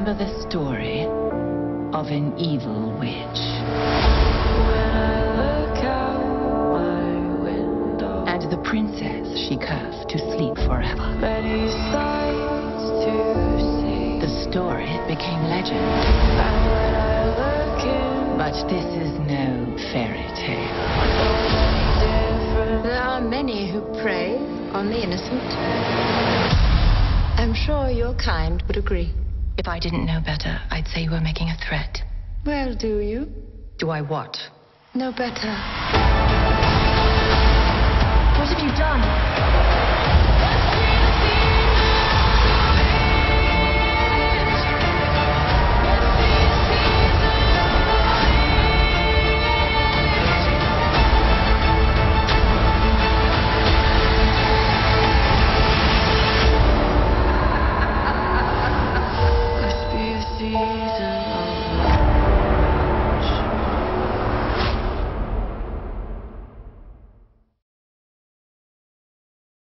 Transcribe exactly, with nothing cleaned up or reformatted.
remember the story of an evil witch. And the princess she cursed to sleep forever. Many sights to see. The story became legend. And when I look in, But this is no fairy tale. different. There are many who prey on the innocent. I'm sure your kind would agree. If I didn't know better, I'd say you were making a threat. Well, do you? Do I what? Know better. What have you done?